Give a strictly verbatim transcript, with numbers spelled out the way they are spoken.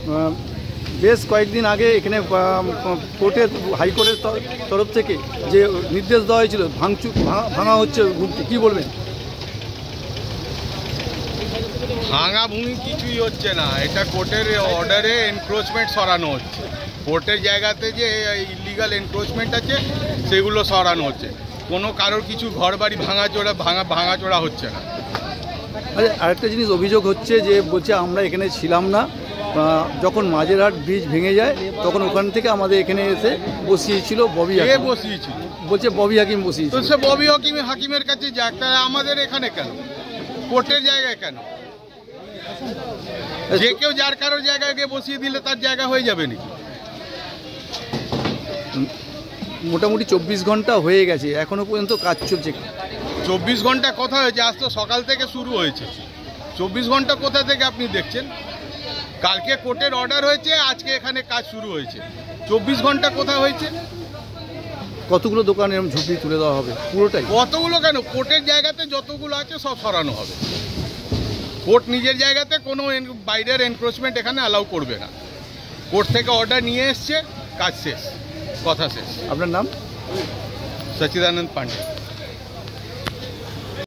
বেশ কয়েকদিন আগে এখানে কোর্টের হাইকোর্টের তরফ থেকে যে নির্দেশ দেওয়া হয়েছিল ভাঙচুর ভাঙা হচ্ছে রুমটি, কী বলবেন? ভাঙা ভুঙি কিছুই হচ্ছে না, এটা কোর্টের অর্ডারে এনক্রোচমেন্ট সরানো হচ্ছে। কোর্টের জায়গাতে যে ইলিগাল এনক্রোচমেন্ট আছে সেগুলো সরানো হচ্ছে, কোনো কারোর কিছু ঘর বাড়ি ভাঙাচোরা ভাঙা ভাঙাচোরা হচ্ছে না। আরে আরেকটা জিনিস অভিযোগ হচ্ছে যে বলছে আমরা এখানে ছিলাম না, যখন মাঝেরহাট ব্রিজ ভেঙে যায় তখন ওখান থেকে আমাদের এখানে এসে বসিয়েছিল ববি হাকিম। বসিয়েছিল বলছে ববি হাকিম বসিয়েছিল। সে ববি হাকিম হাকিমের কাছে যাক, তারা আমাদের এখানে কেন, কোর্টের জায়গায় কেন? যে কেউ যার কারোর জায়গায় গিয়ে বসিয়ে দিলে তার জায়গা হয়ে যাবে নাকি? মোটামুটি চব্বিশ ঘন্টা হয়ে গেছে, এখনো পর্যন্ত কাজ চলছে। চব্বিশ ঘন্টা কথা হয়েছে, আজ তো সকাল থেকে শুরু হয়েছে। চব্বিশ ঘন্টা কোথা থেকে আপনি দেখছেন? কালকে কোর্টের অর্ডার হয়েছে, আজকে এখানে কাজ শুরু হয়েছে। চব্বিশ ঘন্টা কোথায় হয়েছে? কতগুলো দোকান এরকম ঝুঁকি তুলে দেওয়া হবে? পুরোটাই? কতগুলো কেন, কোর্টের জায়গাতে যতগুলো আছে সব সরানো হবে। কোর্ট নিজের জায়গাতে কোনো বাইরের এনক্রোচমেন্ট এখানে অ্যালাউ করবে না। কোর্ট থেকে অর্ডার নিয়ে এসছে, কাজ শেষ, কথা শেষ। আপনার নাম? সচিদানন্দ পান্ডে।